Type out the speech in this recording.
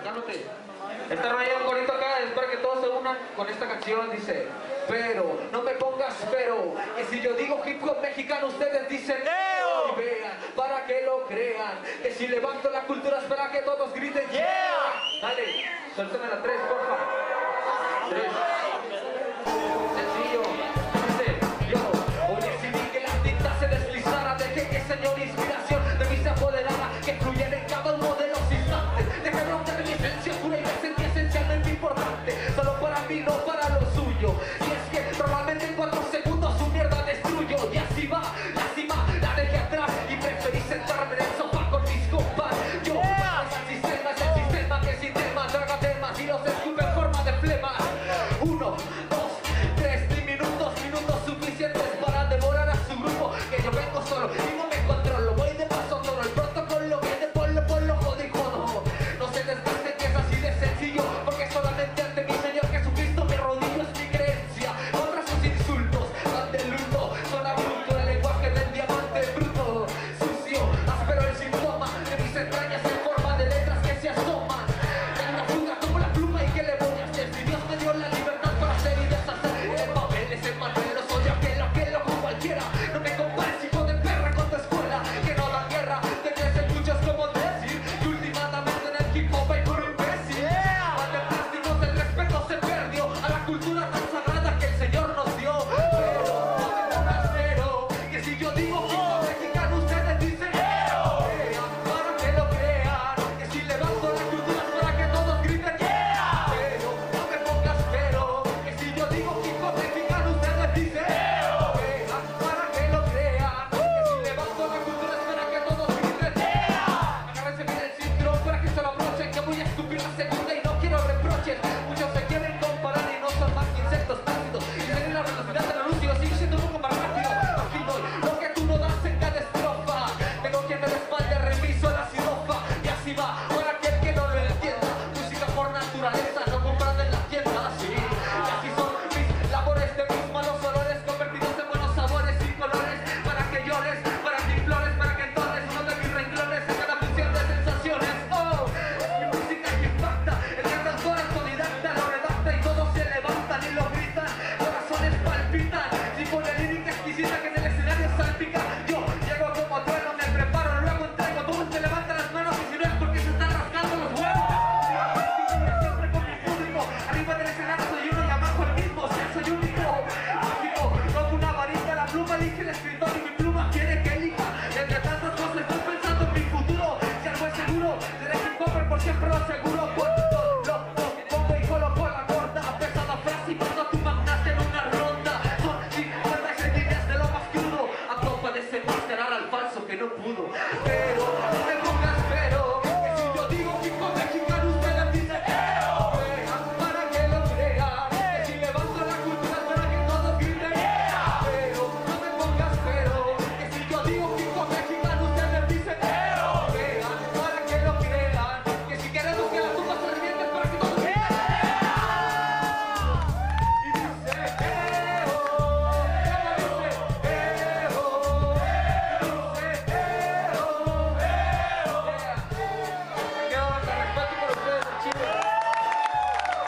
cálmate. Está rayado un corito acá, es para que todos se unan con esta canción, dice. Pero, no me pongas pero, que si yo digo hip hop mexicano, ustedes dicen ¡Eo! Y vean, para que lo crean, que si levanto la cultura es para que todos griten ¡Yeah! Dale, suéltame la 3, porfa. 3. Sencillo. Dice, yo, oye, si vi que la tinta se deslizara, dejé que señor inspiración de mí se apoderara, que fluyera en cada uno de los instantes, dejé romper mi esencia pura y me sentí esencialmente importante, solo para mí, no para lo suyo. Y es que probablemente en 4 segundos su mierda destruyo. Y así va, la cima la dejé atrás y preferí sentarme en el sofá con mis compas. Yo, es el sistema que sin tema traga temas y los escupe en forma de flema. 1, 2, 3, minutos suficientes para devorar a su grupo. Que yo vengo solo y no me controlo, voy de paso todo el protocolo viene por lo jodido. No se desgaste que es así de sencillo, porque solamente ante mi Señor Jesucristo me arrodillo, es mi creencia. Honra sus insultos, van de luto, son abrupto el lenguaje del diamante bruto, sucio, áspero el síntoma de mis entrañas en forma de letras que se asoman. En una fuga como la pluma y que le voy a hacer si Dios me dio la libertad para hacer y deshacer. El papel es el manuel, no soy aquel loco cualquiera. No me compares, hijo de perra, con tu escuela que no da guerra. Te crecen muchos como decir y últimamente en el hip hop hay puro imbécil. Ante plásticos el respeto se perdió a la cultura tan sagrada que el Señor nos dio. Pero no me pongas pero, que si yo digo hip hop mexicano ustedes dicen para que lo crean, que si levanto la cultura es para que todos griten pero no me pongas pero, que si yo digo hip hop mexicano ustedes dicen para que lo crean, que si levanto la cultura es para que todos griten agárrense bien el cinturón para que se lo abrochen, que voy a escupir la segunda y no quiero reproches. Muchos se quieren comparar y no son más que insectos tácidos, y tienen la velocidad de la luz y yo sigo siendo un poco más rápido. Aquí doy lo que tú no das en cada estrofa, tengo quien me respalde, remiso la sirofa. Y así va, para aquel que no lo entienda, música por naturaleza, no comprada en la tienda, sí. Y así son mis labores de mis malos olores, convertidos en buenos sabores y colores, para que llores, para que implores, para que entones uno de mis renglones en cada función de sensaciones. Oh, mi música que impacta, el que autor autodidacta lo redacta y todos se levantan y lo gritan, corazones palpitan, y con la lírica exquisita que en el escenario salpica. Yo llego como trueno, me preparo, luego entrego, todos se levantan las manos y si no es porque se están rascando los huevos. Siempre con mi público, arriba del escenario soy uno y abajo el mismo, o sea, soy único, mágico, como una varita, la pluma elige el escritor y mi pluma quiere que elija. Entre tantas cosas estoy pensando en mi futuro, si algo es seguro, seré hip hopper por siempre lo aseguro. Pongo y coloco la gorda, pesada frase y paso a tu magnate en una ronda. Son 56 líneas de lo más crudo, a copa de desenmascarar al falso que no pudo. Pero no me